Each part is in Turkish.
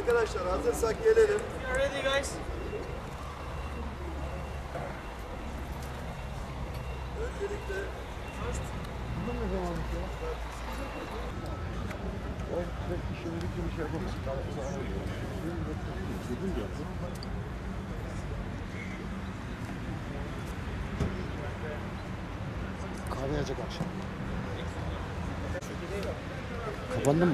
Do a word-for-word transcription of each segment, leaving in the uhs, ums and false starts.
Arkadaşlar hazırsak gelelim. Ready guys? Öncelikle kahve yiyecek akşam. Kapandın mı?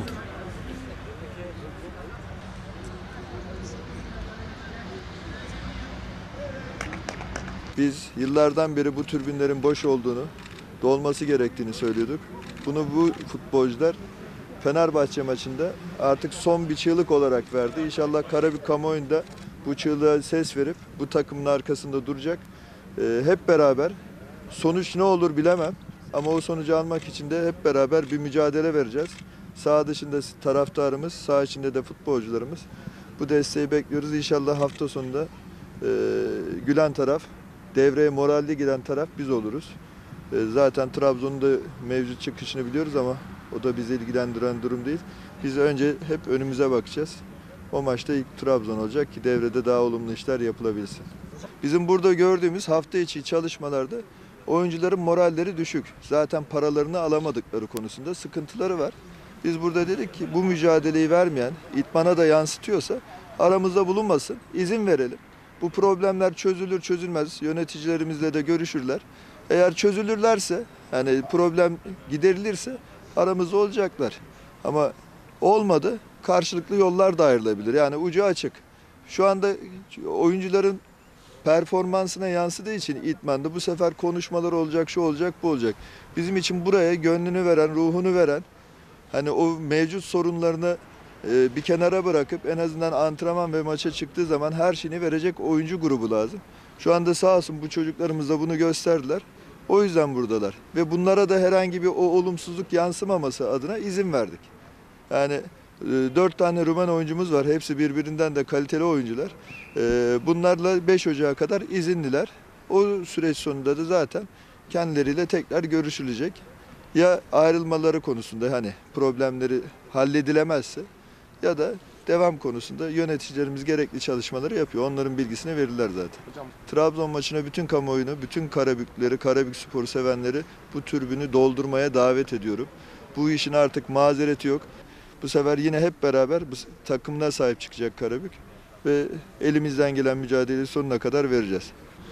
biz yıllardan beri bu türbinlerin boş olduğunu, dolması gerektiğini söylüyorduk. Bunu bu futbolcular Fenerbahçe maçında artık son bir çığlık olarak verdi. İnşallah Karabük kamuoyunda bu çığlığa ses verip bu takımın arkasında duracak. Ee, hep beraber sonuç ne olur bilemem ama o sonucu almak için de hep beraber bir mücadele vereceğiz. Sağ dışında taraftarımız, sağ içinde de futbolcularımız. Bu desteği bekliyoruz. İnşallah hafta sonunda e, gülen taraf, devreye moralli giden taraf biz oluruz. E, zaten Trabzon'un da mevcut çıkışını biliyoruz ama o da bizi ilgilendiren durum değil. Biz önce hep önümüze bakacağız. O maçta ilk Trabzon olacak ki devrede daha olumlu işler yapılabilsin. Bizim burada gördüğümüz hafta içi çalışmalarda oyuncuların moralleri düşük. Zaten paralarını alamadıkları konusunda sıkıntıları var. Biz burada dedik ki bu mücadeleyi vermeyen, idmana da yansıtıyorsa aramızda bulunmasın, izin verelim. Bu problemler çözülür çözülmez yöneticilerimizle de görüşürler. Eğer çözülürlerse, yani problem giderilirse aramızda olacaklar. Ama olmadı, karşılıklı yollar da ayrılabilir. Yani ucu açık. Şu anda oyuncuların performansına yansıdığı için idmanda bu sefer konuşmalar olacak, şu olacak, bu olacak. Bizim için buraya gönlünü veren, ruhunu veren, hani o mevcut sorunlarını e, bir kenara bırakıp en azından antrenman ve maça çıktığı zaman her şeyini verecek oyuncu grubu lazım. Şu anda sağ olsun bu çocuklarımız da bunu gösterdiler. O yüzden buradalar. Ve bunlara da herhangi bir o olumsuzluk yansımaması adına izin verdik. Yani e, dört tane Rumen oyuncumuz var. Hepsi birbirinden de kaliteli oyuncular. E, bunlarla beş Ocak'a kadar izinliler. O süreç sonunda da zaten kendileriyle tekrar görüşülecek. Ya ayrılmaları konusunda hani problemleri halledilemezse ya da devam konusunda yöneticilerimiz gerekli çalışmaları yapıyor. Onların bilgisini verirler zaten. Hocam. Trabzon maçına bütün kamuoyunu, bütün Karabükleri, Karabük sporu sevenleri bu tribünü doldurmaya davet ediyorum. Bu işin artık mazereti yok. Bu sefer yine hep beraber bu takımına sahip çıkacak Karabük ve elimizden gelen mücadeleyi sonuna kadar vereceğiz.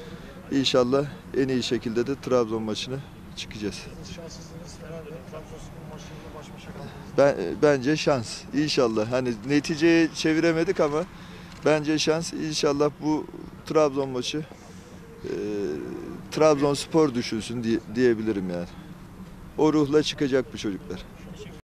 İnşallah en iyi şekilde de Trabzon maçını çıkacağız. Şanslısınız. Fener'le Trabzonspor maçında baş başa kaldınız. Ben, bence şans. İnşallah. Hani neticeyi çeviremedik ama bence şans. İnşallah bu Trabzon maçı e, Trabzonspor düşünsün diye, diyebilirim yani. O ruhla çıkacak bu çocuklar.